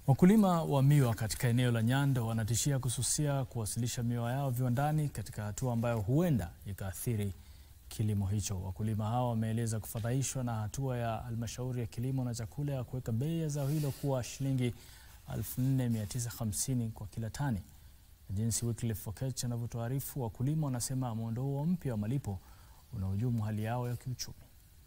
Wakulima wa miwa katika eneo la Nyando wanatishia kususia kuwasilisha miwa yao viwandani katika hatua ambayo huenda ikaathiri kilimo hicho. Wakulima hao wameeleza kufadhaishwa na hatua ya Halmashauri ya Kilimo na Chakula ya kuweka bei ya zao hilo kuwa shilingi 4,950 kwa kila tani. Jinsi Wycliffe Okech anavyotuarifu, wakulima wanasema muundo huo mpya wa malipo unahujumu hali yao ya kiuchumi.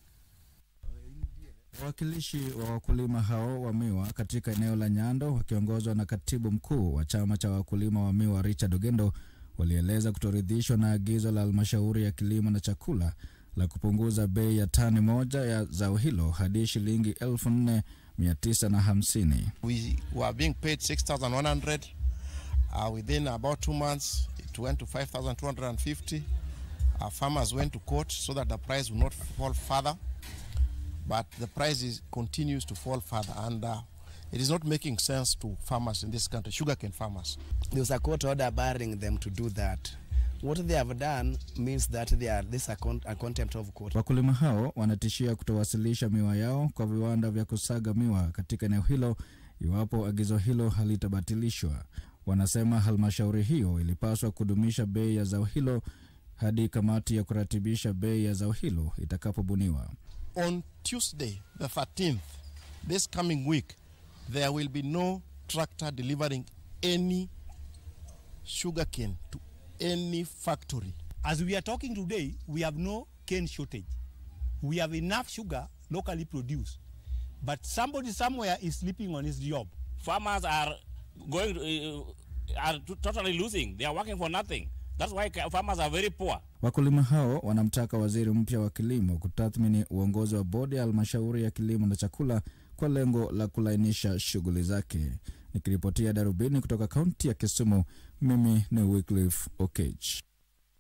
Wawakilishi wa wakulima hao wa miwa katika eneo la Nyando wakiongozwa na katibu mkuu wa chama cha wakulima wa miwa Richard Ogendo walieleza kutoridhishwa na agizo la Halmashauri ya Kilimo na Chakula la kupunguza bei ya tani moja ya zao hilo hadi shilingi 4,950. We were being paid 6,100. Within about 2 months it went to 5,250. Our farmers went to court so that the price would not fall further. But the price continues to fall further, and it is not making sense to farmers in this country, sugarcane farmers. There was a court order barring them to do that. What they have done means that this a contempt of court. Wakulima hao wanatishia kutowasilisha miwa yao kwa viwanda vya kusaga miwa katika eneo hilo iwapo agizo hilo halitabatilishwa. Wanasema halmashauri hiyo ilipaswa kudumisha bei ya zao hilo hadi kamati ya kuratibisha bei ya zao hilo itakapobuniwa. On Tuesday, the 13th, this coming week, there will be no tractor delivering any sugarcane to any factory. As we are talking today, we have no cane shortage. We have enough sugar locally produced, but somebody somewhere is sleeping on his job. Farmers are totally losing. They are working for nothing. That's why farmers are very poor. Wakulima hao wanamtaka waziri mpya wa kilimo kutathmini uongozi wa bodi ya Halmashauri ya Kilimo na Chakula kwa lengo la kulainisha shughuli zake. Nikiripotia Darubini kutoka kaunti ya Kisumu, mimi ni Wycliffe Okech.